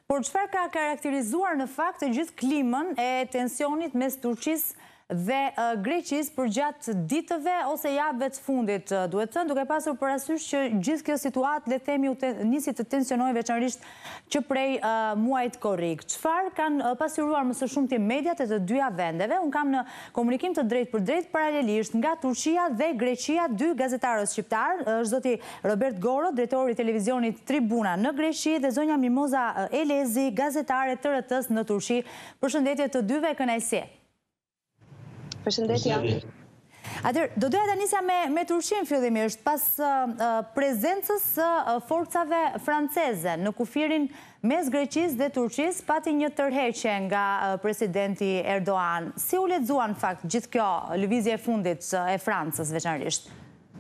Por çfarë ka karakterizuar në fakt të gjithë klimën e tensionit mes Turqisë dhe Greqisë për gjatë ditëve ose javëve të fundit, duhet thënë, duke pasur parasysh që gjithë kjo situatë, le themi, nisi të tensionojë veçanërisht që prej muajit korrik. Çfarë kanë pasyruar më së shumti mediat e të dyja vendeve? Unë kam në komunikim të drejtë për drejtë paralelisht nga Turqia dhe Greqia dy gazetarës shqiptar, është zoti Robert Goro, drejtori i televizionit Tribuna në Greqi, dhe zonja Mimoza Elezi, gazetare të RT-s në Turqi. Përshëndetje të dyve, kënaqësi. Përshëndetje. Atëherë, do doja ta nisja me Turqinë fillimisht, pas prezencës së forcave franceze në kufirin mes Greqisë dhe Turqisë, pati një tërheqje nga presidenti Erdogan. Si u lexuan në fakt gjithë kjo lëvizje e fundit e Francës veçanërisht?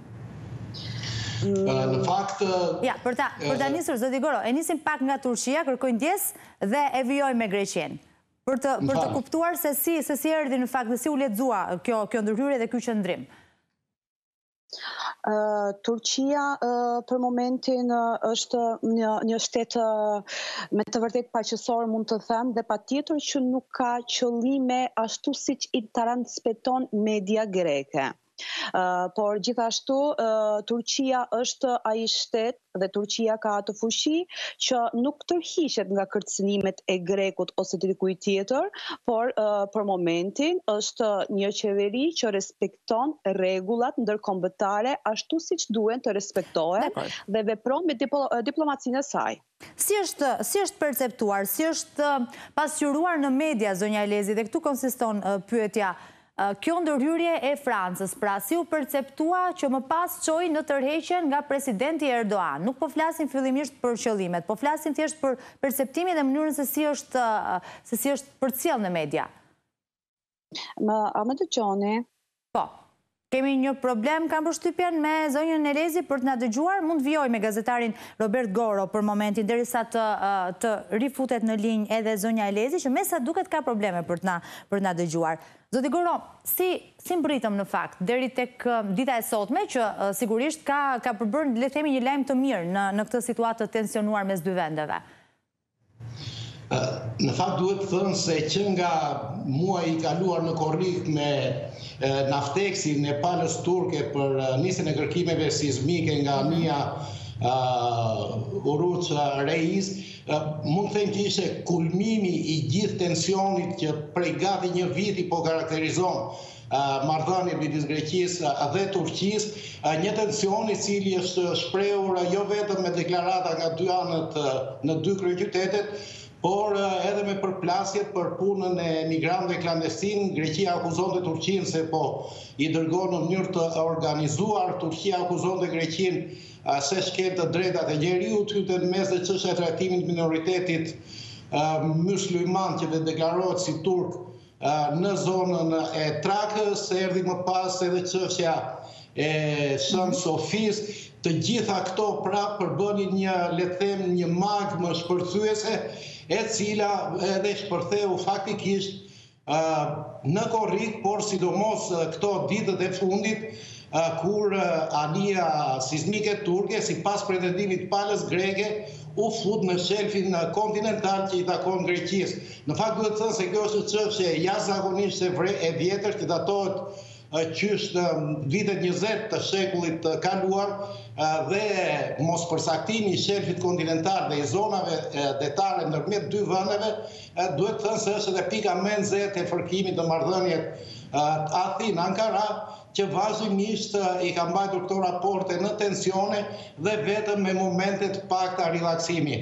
Në fakt... Ja, për ta nisur, zoti Goro, e nisim pak nga Turqia, kërkoj ndjesë dhe e vijoj me Greqinë. Për të kuptuar se si erdhi në fakt dhe si u lexua kjo ndërhyrje dhe ky qëndrim. Turqia për momentin është një shtet me të vërtet paqësor, mund të them, dhe patjetër që nuk ka qëllime ashtu siç i transmeton media greke. Por gjithashtu Turqia është ai shtet dhe Turqia ka atë fuqi që nuk tërhiqet nga kërcënimet e Grekut ose të dikujt tjetër, por për momentin është një qeveri që respekton rregullat ndërkombëtare ashtu siç duhen të respektohen dhe vepron me diplomacinë e saj. Si është perceptuar, si është pasqyruar në media, zonja Elezi, dhe këtu konsiston pyetja, kjo ndërhyrje e Francës, pra si u perceptua që më pas çoi në tërheqjen nga presidenti Erdogan? Nuk po flasim fillimisht për qëllimet, po flasim thjesht për perceptimin dhe mënyrën se si është përcjell në media. A më dëgjoni? Po. Kemi një problem, kam përshtypjen, me zonjën Elezi për të na dëgjuar. Mund vijoj me gazetarin Robert Goro për momentin, derisa të rifutet në linjë edhe zonja Elezi, që me sa duket ka probleme për të na dëgjuar. Zoti Goro, si mbritëm në fakt deri tek dita e sotme, që sigurisht ka përbërë, le të themi, një lajm të mirë në këtë situatë të tensionuar mes dy vendeve? Në fakt duhet të thënë se që nga muaj i kaluar në korrik me Naftexin e palës turke për nisjen e kërkimeve sismike nga anija Uruç Reis, mund të them që ishte kulmimi i gjithë tensionit që prej gati një viti po karakterizon marrëdhënie midis Greqisë dhe Turqisë, një tension i cili është shprehur jo vetëm me deklarata nga dy anët në dy kryeqytetet, por edhe me përplasjet për punën e migrantëve klandestin. Greqia akuzonte Turqinë se po i dërgon në mënyrë të organizuar, Turqia akuzonte Greqinë se shkel të drejtat e njeriut, hytet në mes dhe çështja e trajtimit minoritetit mysliman që deklarohet si turk në zonën e Trakës, erdhi më pas edhe çështja e Shën Sofis. Të gjitha këto prapë përbënin një magmë shpërthyese, e cila edhe shpërtheu faktikisht në korrik, por sidomos këto ditët e fundit, kur anija sismike turke, sipas pretendimit palës greke, u fut në shelfin kontinental që i takon Greqisë. Në fakt duhet të thënë se kjo është çështje jashtëzakonisht e vjetër, që datohet qysh në vitet 20 të shekullit të kaluar, dhe mos përcaktimi i shelfit kontinental dhe i zonave detare ndërmjet dy vendeve, duhet të thënë se është edhe pika më e nxehtë e fërkimit të marrëdhënies Athinë-Ankara, që vazhdimisht i ka mbajtur këto raporte në tensione dhe vetëm me momente të pakta rilaksimi.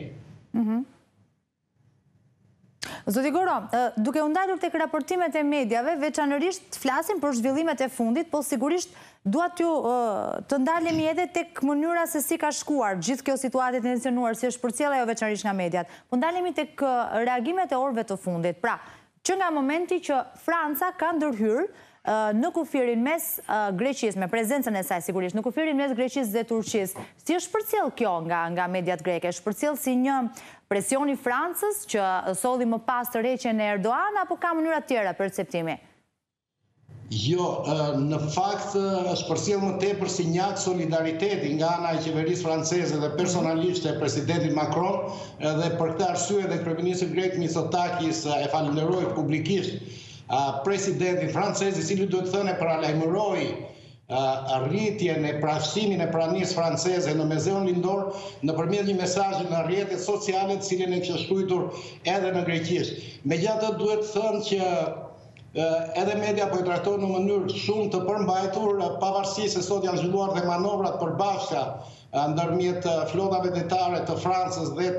Zoti Goro, duke u ndalur tek raportimet e mediave, veçanërisht flasim për zhvillimet e fundit, po sigurisht dua të ndalemi edhe tek mënyra se si ka shkuar gjithë kjo situatë e tensionuar, si është përcjellë ajo veçanërisht nga mediat. Po ndalemi tek reagimet e orëve të fundit. Pra, që nga momenti që Franca ka ndërhyrë në kufirin mes Greqisë, me prezencën e saj sigurisht, në kufirin mes Greqisë dhe Turqisë, si është përcjell kjo nga mediat greke? Është përcjell si një presion i Francës që solli më pas tërheqjen e Erdogan, apo ka mënyra tjera perceptimi? Jo, në fakt është përcjell më tepër si një akt solidariteti nga ana e qeverisë franceze dhe personalisht e presidentit Macron, dhe për këtë arsye dhe kryeministri grek Mitsotakis e falenderoi publikisht presidentin francez, i cili duhet thënë paralajmëroi rritjen e prashësimin e pranisë franceze në Mezeun Lindor nëpërmjet një mesazhi në rrjetet sociale, të cilin e kishte shkruar edhe në greqisht. Megjithatë duhet thënë që edhe media po e trajtojnë në mënyrë shumë të përmbajtur, pavarësisht se sot janë zhvilluar dhe manovrat përbashkëta ndërmjet flotave detare të Francës dhe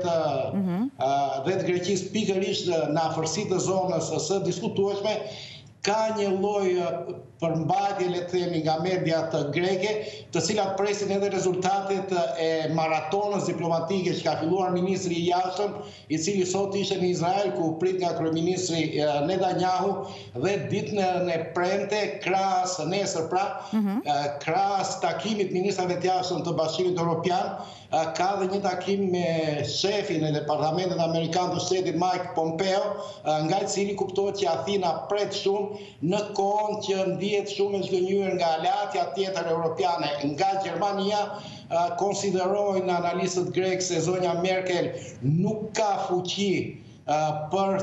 të Greqisë, pikërisht në afërsitë të zonës së diskutueshme. Ka një lloj përmbajtje, le të themi, nga mediat greke, të cilat presin edhe rezultatet e maratonës diplomatike që ka filluar ministri i jashtëm, i cili sot ishte në Izrael, ku prit nga kryeministri Netanyahu, dhe ditën e premte, krahas nesër pra, krahas takimit ministrave të jashtëm të Bashkimit Evropian, ka dhe një takim me shefin e Departamentit Amerikan të Shtetit Mike Pompeo, nga i cili kuptohet që Athina pret shumë në kohën që ndihet shumë e zgënjur nga aleatja tjetër europiane, nga Gjermania. Konsiderojnë analistët grek se zonja Merkel nuk ka fuqi për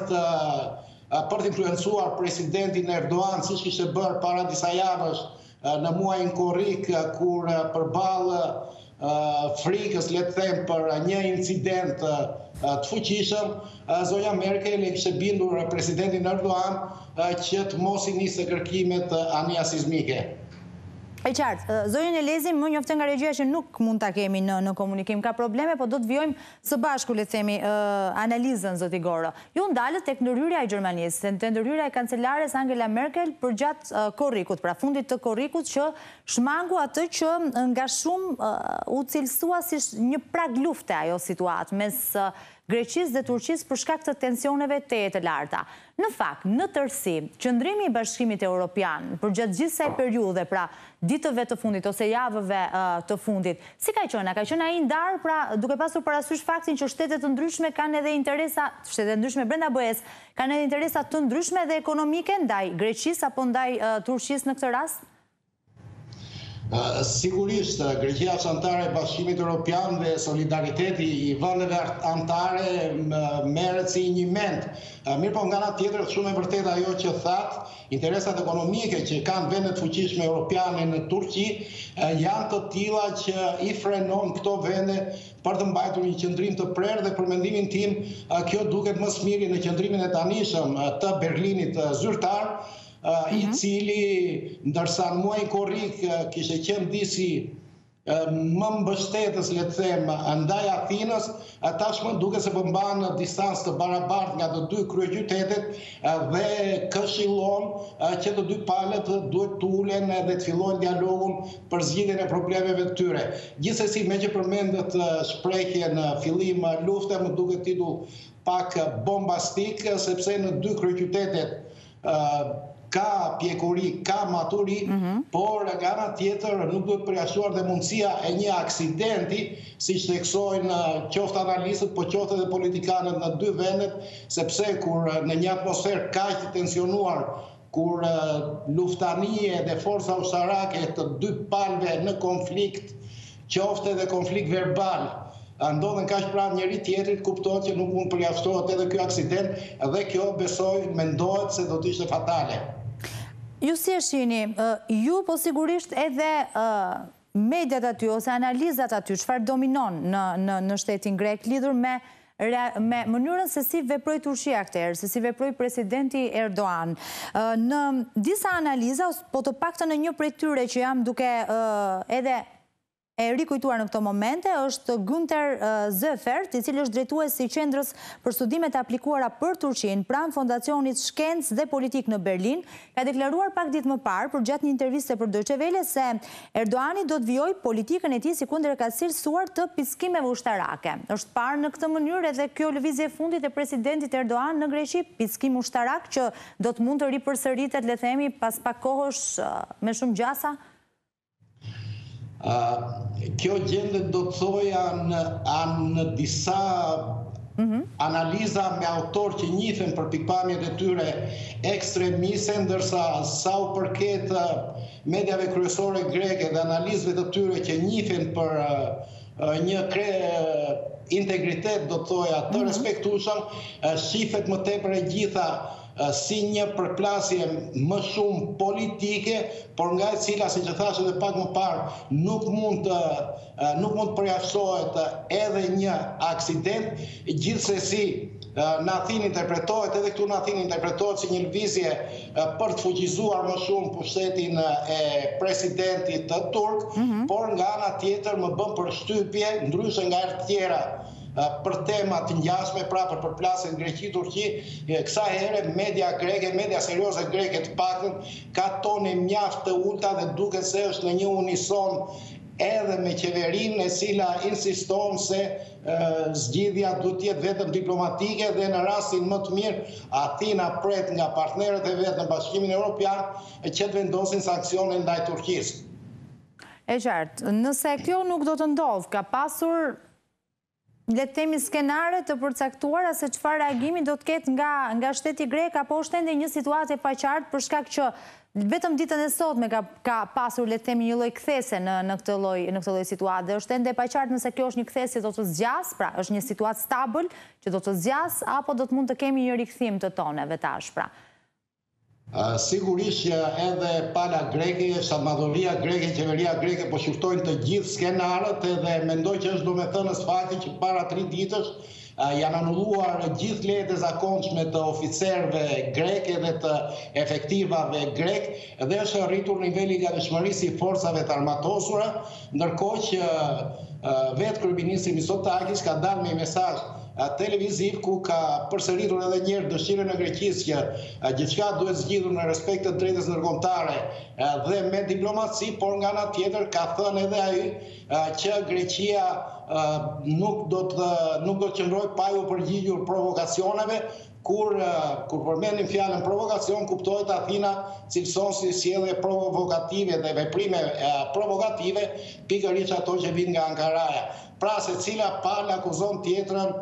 të influencuar presidentin Erdogan, siç kishte bërë para disa javësh në muajin korrik, kur përballë frikës, le të them, për një incident të fuqishëm, zonja Merkel e kishte bindur presidentin Erdogan që të mos i nisë kërkimet anija sismike. E qartë, zonjën Elezi, më njoftë nga regjia që nuk mund ta kemi në komunikim, ka probleme, po do të vjojmë së bashku, le të themi, analizën, zoti Goro. Ju ndalët tek ndërhyrja e Gjermanisë, te ndërhyrja e kancelares Angela Merkel përgjatë korrikut, pra fundit të korrikut, që shmangu atë që nga shumë u cilësua si një prag lufte ajo situatë mes Greqisë dhe Turqisë për shkak të tensioneve të larta. Në fakt, në tërësi, qëndrimi i Bashkimit Evropian përgjatë gjithë kësaj periudhe, pra ditëve të fundit ose javëve të fundit, si ka qenë? Ka qenë ai ndar, pra duke pasur parasysh faktin që shtete të ndryshme kanë edhe interesa, shtete të ndryshme brenda BE-s, kanë edhe interesa të ndryshme dhe ekonomike ndaj Greqisë apo ndaj Turqisë në këtë rast? Sigurisht, Greqia është antare e Bashkimit Evropian dhe solidariteti i vendeve antare merret si një ment. Mirë po nga ana tjetër është shumë e vërtetë ajo që thatë, interesat ekonomike që kanë vendet fuqishme europiane në Turqi janë të tilla që i frenon këto vende për të mbajtur një qëndrim të prerë, dhe për mendimin tim kjo duket më së miri në qëndrimin e tanishëm të Berlinit zyrtar, i cili, ndërsa në muajin korrik kishte qenë disi më mbështetës, le të them, ndaj Athinës, tashmë duket se po mban distancë të barabartë nga të dy kryeqytetet dhe këshillon që të dy palët duhet të ulen dhe të fillojnë dialogun për zgjidhjen e problemeve të tyre. Gjithsesi, me që përmendet shprehje në fillim lufte, më duket titull pak bombastik, sepse në dy kryeqytetet ka pjekuri, ka maturi, por nga ana tjetër nuk duhet përjashtuar dhe mundësia e një aksidenti, siç theksojnë qoftë analistët, po qoftë edhe politikanët në dy vendet, sepse kur në një atmosferë kaq të tensionuar, kur luftanie dhe forca ushtarake të dy palëve në konflikt, qoftë edhe konflikt verbal, ndodhen kaq pranë njëri tjetrit, kuptohet që nuk mund përjashtohet edhe ky aksident, dhe kjo besoj mendohet se do të ishte fatale. Ju si e shihni, ju po sigurisht edhe mediat aty ose analizat aty, çfarë dominon në shtetin grek lidhur me mënyrën se si veproi Turqia këtëherë, se si veproi presidenti Erdogan. Në disa analiza, po të paktën në një prej tyre që jam duke edhe e rikujtuar në këto momente, është Günter Zöfert, i cili është drejtues i Qendrës për Studimet e Aplikuara për Turqinë pranë Fondacionit Shkencë dhe Politikë në Berlin, ka deklaruar pak ditë më parë përgjatë një interviste për Deutsche Welle se Erdoani do të vijojë politikën e tij si kundërkatësirësuar të piskimeve ushtarake. Është parë në këtë mënyrë edhe kjo lëvizje e fundit e presidentit Erdogan në Greqi, piskim ushtarak që do të mund të ripërsëritet, le të themi, pas pak kohësh me shumë gjasa? Kjo gjendje do të thoja në disa analiza me autor që njihen për pikpamjet e tyre ekstremiste, ndërsa sa u përket mediave kryesore greke dhe analizëve të tyre që njihen për një integritet, do të thoja, të respektueshëm, shihet më tepër e gjitha si një përplasje më shumë politike, por nga e cila, siç e thash edhe pak më parë, nuk mund të përjashtohet edhe një aksident. Gjithsesi, në Athinë interpretohet, edhe këtu në Athinë interpretohet si një lëvizje për të fuqizuar më shumë pushtetin e presidentit turk, por nga ana tjetër më bën përshtypje, ndryshe nga herë të tjera, për tema të ngjashme, pra për përplasjen Greqi-Turqi, kësaj here media greke, media serioze greke të paktën, ka tone mjaft të ulta dhe duket se është në një unison edhe me qeverinë, e cila insiston se zgjidhja duhet të jetë vetëm diplomatike dhe në rastin më të mirë Athina pret nga partnerët e vet në Bashkimin Evropian që të vendosin sanksione ndaj Turqisë. E qartë, nëse kjo nuk do të ndodhë, ka pasur le të themi skenare të përcaktuara se çfarë reagimi do të ketë nga shteti grek, apo është ende një situatë e paqartë për shkak që vetëm ditën e sotme ka pasur le të themi një lloj kthese në këtë lloj situate. Është ende e paqartë nëse kjo është një kthesje do të zgjas, pra është një situatë stabël që do të zgjas, apo do të mund të kemi një rikthim të toneve tash, pra. Sigurisht që edhe pala greke, shtatmadhëria greke, qeveria greke po shuftojnë të gjithë skenarët, edhe mendoj që është domethënës fakti që para 3 ditësh janë anulluar gjithë lejet e zakonshme të oficerëve greke dhe të efektivave grek, dhe është rritur niveli i gatishmërisë i forcave të armatosura, ndërkohë që vetë kryeministri Mitsotakis ka dalë me mesazh televiziv ku ka përsëritur edhe një herë dëshirën e Greqisë që gjithçka duhet zgjidhur në respekt të drejtës ndërkombëtare dhe me diplomaci, por nga ana tjetër ka thënë edhe ai që Greqia nuk do të qëndrojë pa u përgjigjur provokacioneve. Kur përmendim fjalën provokacion, kuptohet Athina cilëson si sjellje provokative dhe veprime provokative, pikërisht ato që vijnë nga Ankaraja. Pra secila palë akuzon tjetrën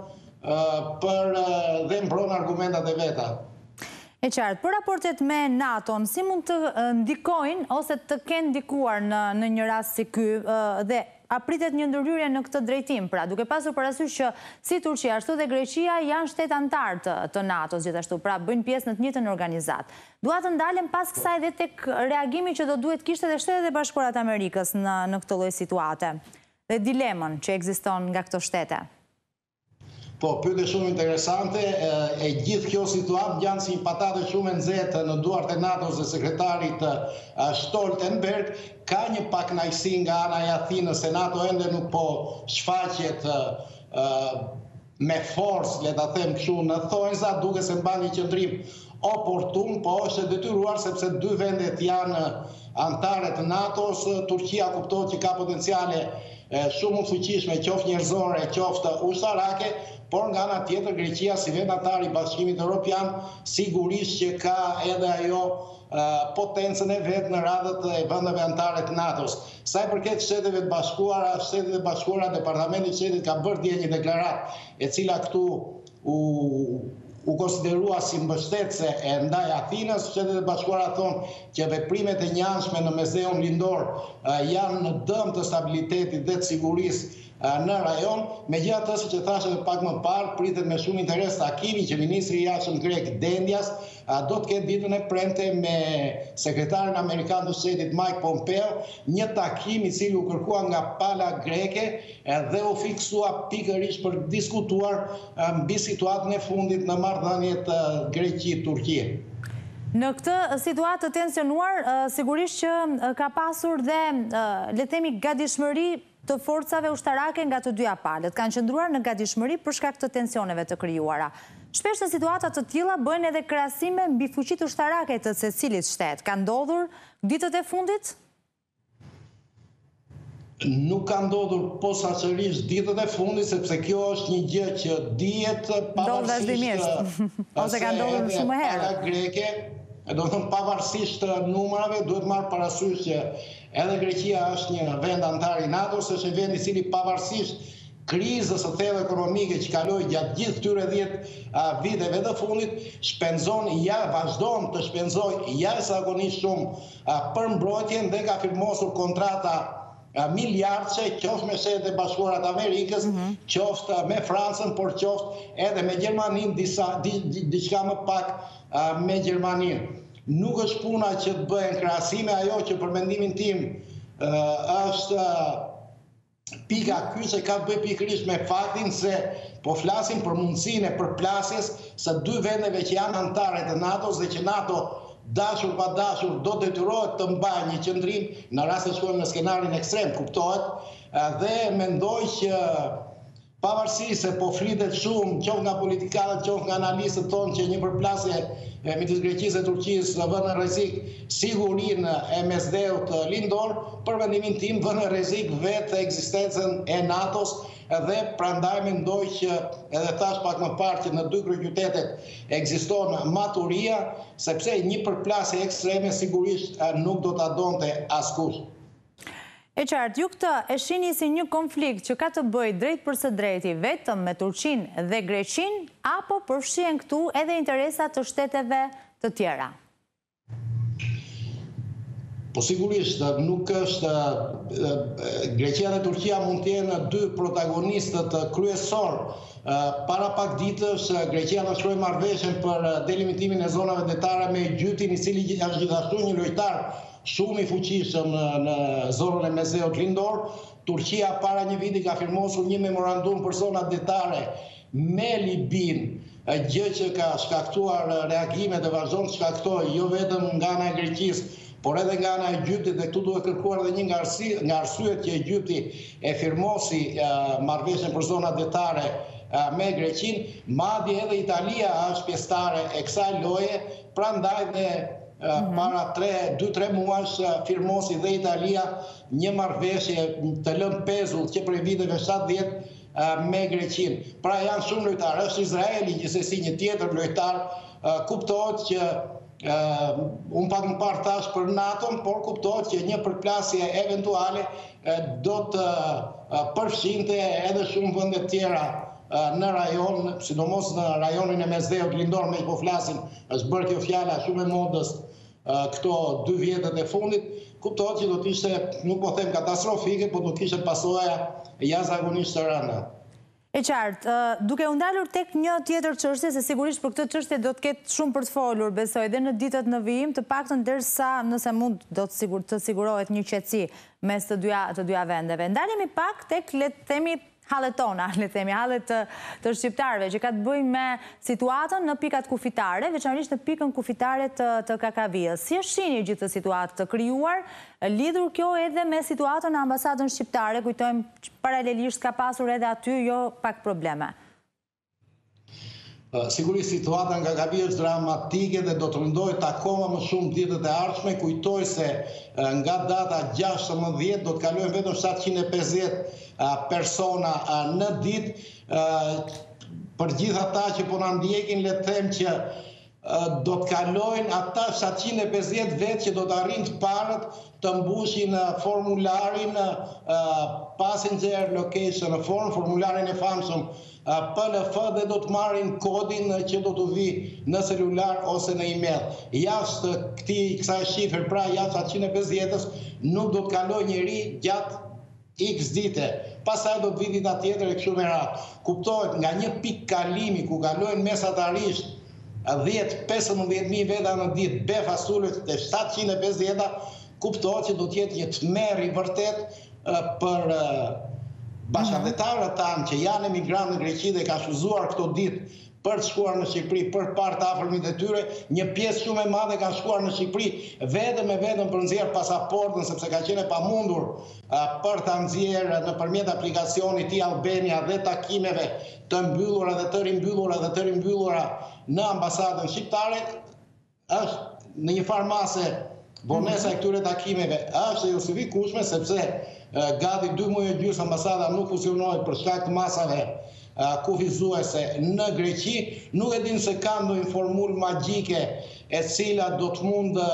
dhe mbron argumentat e veta. E qartë, për raportet me NATO-n, si mund të ndikojnë ose të kenë ndikuar në një rast si ky dhe a pritet një ndërhyrje në këtë drejtim, pra duke pasur parasysh që si Turqia ashtu dhe Greqia janë shtet antar të NATO-s gjithashtu, pra bëjnë pjesë në të njëjtën organizat. Dua të ndalem pas kësaj dhe tek reagimi që do duhet kishte edhe Shtetet e Bashkuara të Amerikës në këtë lloj situate dhe dilemën që ekziston nga këto shtete. Po, pyetje shumë interesante, e gjithë kjo situatë ngjan si një patate shumë e nxehtë në duart e NATO-s dhe sekretarit Stoltenberg. Ka një pakënaqësi nga ana e Athinës se NATO ende nuk po shfaqet me forcë, le ta them kështu, në thonjza, duke se mban një qendrim oportun, po është e detyruar sepse 2 vendet janë antare të NATO-s. Turqia kuptohet që ka potenciale shumë të fuqishme, qoftë njerëzore, qoftë ushtarake, por nga ana tjetër Greqia si vend antar i Bashkimit Evropian sigurisht që ka edhe ajo potencën e vet në radhët e vendeve anëtare të NATO-s. Sa i përket Shteteve të Bashkuara, Departamenti i Shtetit ka bërë dje një deklaratë e cila këtu u konsiderua si mbështetëse e ndaj Athinës. Shtetet e Bashkuara thonë që veprimet e njëanshme në Mezeun Lindor janë në dëm të stabilitetit dhe të sigurisë në rajon. Megjithatë, siç e thash edhe pak më parë, pritet me shumë interes takimi që ministri i jashtëm grek Dendias do të ketë ditën e premte me sekretarin amerikan të shtetit Mike Pompeo, një takim i cili u kërkua nga pala greke dhe u fiksua pikërisht për diskutuar mbi situatën e fundit në marrëdhëniet Greqi-Turqi. Në këtë situatë të tensionuar, sigurisht që ka pasur dhe le të themi gatishmëri të forcave ushtarake nga të dyja palët. Kanë qëndruar në gatishmëri për shkak të tensioneve të krijuara. Shpesh në situata të tilla bëjnë edhe krahasime mbi fuqitë ushtarake të secilit shtet. Ka ndodhur ditët e fundit? Nuk ka ndodhur posaçërisht ditët e fundit, sepse kjo është një gjë që dihet pavarësisht ose ka ndodhur shumë herë. Greke, do të thënë pavarësisht numrave, duhet marrë parasysh që edhe Greqia është një vend antar i NATO-s, është një vend i cili pavarësisht krizës së thellë ekonomike që kaloi gjatë gjithë këtyre 10 viteve të fundit, vazhdon të shpenzojë jashtëzakonisht shumë për mbrojtjen dhe ka firmosur kontrata miliardçe, qoftë me Shtetet e Bashkuara të Amerikës, qoftë me Francën, por qoftë edhe me Gjermaninë, diçka më pak me Gjermaninë. Nuk është puna që të bëhen krahasime, ajo që për mendimin tim është pika kyçe ka të bëjë pikërisht me faktin se po flasim për mundësinë e përplasjes së dy vendeve që janë anëtare të NATO-s dhe që NATO dashur pa dashur do detyrohet të mbajë një qëndrim në rast se shkojmë në skenarin ekstrem, kuptohet, dhe mendoj që pavarësisht se po flitet shumë qoftë nga politikanët, qoftë nga analistët tonë që një përplasje midis Greqisë e Turqisë vën në rrezik sigurinë e mesdheut lindor, për mendimin tim vën në rrezik vetë ekzistencën e NATO-s dhe prandaj mendoj që edhe thash pak më parë që në dy kryeqytetet ekziston maturia, sepse një përplasje ekstreme sigurisht nuk do ta donte askush. E qartë, ju këtë e shihni si një konflikt që ka të bëjë drejt për së drejti vetëm me Turqinë dhe Greqinë, apo përfshihen këtu edhe interesat të shteteve të tjera? Po sigurisht, nuk është Greqia dhe Turqia mund të jenë dy protagonistët kryesor. Para pak ditësh Greqia nënshkroi marrëveshjen për delimitimin e zonave detare me Egyptin, i cili është gjithashtu një lojtar shumë i fuqishëm në zonën e mesdheut lindor. Turqia para një viti ka firmosur një memorandum për zonat detare me Libin, gjë që ka shkaktuar reagime dhe vazhdon të shkaktojë jo vetëm nga ana e Greqisë, por edhe nga ana e Egyptit, dhe këtu duhet kërkuar edhe një nga arsyet që Egypti e firmosi marrëveshjen për zonat detare me Greqinë, madje edhe Italia është pjesëtare e kësaj loje, prandaj dhe para 2-3 muajsh firmosi dhe Italia një marrëveshje të lënë pezull që prej viteve 70 me Greqinë. Pra janë shumë lojtarë, është Izraeli gjithsesi një tjetër lojtar, kuptohet që unë pak më parë thash për NATO-n, por kuptohet që një përplasje eventuale do të përfshinte edhe shumë vende tjera në rajon, sidomos në rajonin e mesdheut lindor, me që po flasim, është bërë kjo fjala shumë e modës këto 2 vjetët e fundit, kuptohet që do të ishte, nuk po them katastrofike, por do të ishte pasoja jashtëzakonisht të rënda. E qartë, duke u ndalur tek një tjetër çështje, se sigurisht për këtë çështje do të ketë shumë për të folur, besoj, dhe në ditët në vijim, të paktën derisa nëse mund do të sigurohet një qetësi mes të dyja vendeve. Ndalemi pak tek, le të themi, hallet tona, hallet të shqiptarëve, që ka të bëjnë me situatën në pikat kufitare, veçanërisht në pikën kufitare të KKV-s. Si është shihni gjithë të situatë të krijuar, lidhur kjo edhe me situatën në ambasadën shqiptare, kujtojmë paralelisht ka pasur edhe aty jo pak probleme. Sigurisht situata nga KKV është dramatike dhe do të rëndohet akoma më shumë ditët e ardhshme. Kujtoj se nga data 16 do të kalojnë vetëm 750 persona në ditë. Për gjithë ata që po na ndjekin, le të them që do të kalojnë ata 750 vetë që do të arrijnë të parët të mbushin formularin passenger location form, formularin e famshëm PLF, dhe do të marrin kodin që do të vi në celular ose në email. Jashtë kësaj shifre, pra jashtë 750-s, nuk do të kalojë njeri gjatë X dite. Pastaj do të vi dita tjetër e kështu me radhë. Kuptohet nga një pikë kalimi ku kalojnë mesatarisht 10-15.000 veta në ditë, be fasullet të 750, kuptohet që do të jetë një tmerr i vërtet për bashkëdhetarët tanë që janë emigrantë në Greqi dhe ka shuzuar këto ditë për të shkuar në Shqipëri, për part afërmit e tyre, një pjesë shumë e madhe kanë shkuar në Shqipëri vetëm për nxjerr pasaportën, sepse ka qenë e pamundur për ta nxjerrë nëpërmjet aplikacionit e-Albania dhe takimeve të mbyllura dhe të rimbyllura në ambasadën shqiptare. Është në një farmase vonesa e këtyre takimeve është e justifikueshme, sepse gati 2 muaj e gjysmë ambasada nuk funksionohet për shkak të masave kufizuese në Greqi. Nuk e din se ka ndonjë formulë magjike e cila do të mund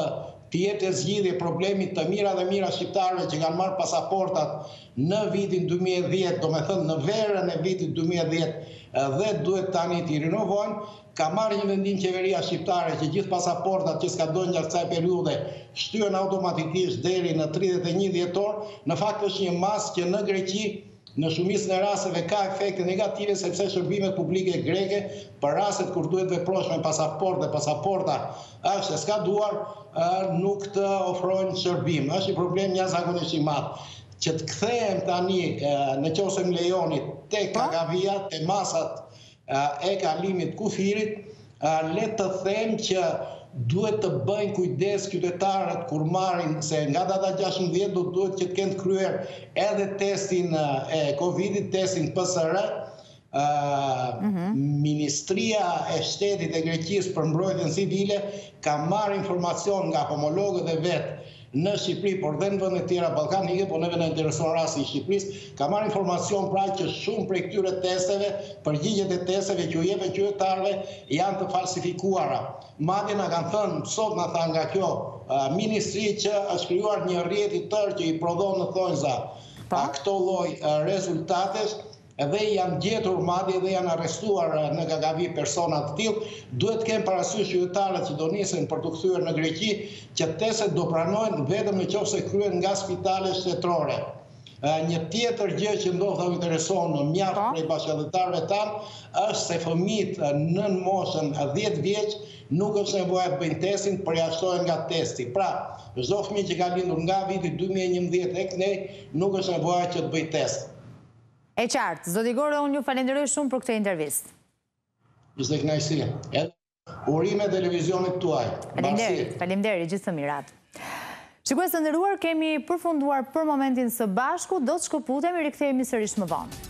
të jetë e zgjidhje problemit të mira dhe mira shqiptarëve që kanë marrë pasaportat në vitin 2010, do me thënë në verën e vitit 2010 dhe duhet tani t'i rinovojnë, ka marrë një vendim qeveria shqiptare që gjithë pasaportat që s'ka dojnë gjatë kësaj periudhe shtyhen automatikisht deri në 31 dhjetor. Në fakt është një masë që në Greqi në shumicën e rasteve ka efekte negative sepse shërbimet publike greke për rastet kur duhet veprosh me pasaport dhe pasaporta është e skaduar, nuk të ofrojnë shërbim. Është një problem jashtëzakonisht i madh. Që të kthehem tani në qoftë më lejoni tek Agavia, te masat e kalimit kufirit, le të them që duhet të bëjnë kujdes qytetarët kur marrin, se nga data 16 duhet që të kenë kryer edhe testin e Covidit, testin PCR. Ministria e Shtetit e Greqisë për Mbrojtjen Civile ka marrë informacion nga homologët e vet në Shqipëri, por dhe në vende tjera ballkanike, por neve na intereson rasti i Shqipërisë, ka marrë informacion pra që shumë prej këtyre testeve, përgjigjet e testeve që u jepen qytetarëve janë të falsifikuara. Madje na kanë thënë, sot na tha nga kjo ministri që është krijuar një rrjet i tërë që i prodhon në thonjza këto lloj rezultatesh dhe janë gjetur madje dhe janë arrestuar në Gagavi persona të tillë. Duhet të kemë parasysh qytetarët që do nisen për të kthyer në Greqi që testet do pranohen vetëm nëse kryen nga spitale shtetërore. Një tjetër gjë që ndoshta u intereson në mjaft prej bashkëdhetarëve tanë është se fëmijët nën moshën 10 vjeç nuk është nevoja të bëjnë testin, përjashtohen nga testi. Pra, çdo fëmijë që ka lindur nga viti 2011 tek ne nuk është nevoja që të bëjë test. E qartë, zoti Gore, unë ju falenderoj shumë për këtë intervistë. Ishte kënaqësi. Edhe urime televizionit tuaj. Faleminderit, gjithë të mirat. Shikues të nderuar, kemi përfunduar për momentin së bashku, do të shkëputemi, rikthehemi sërish më vonë.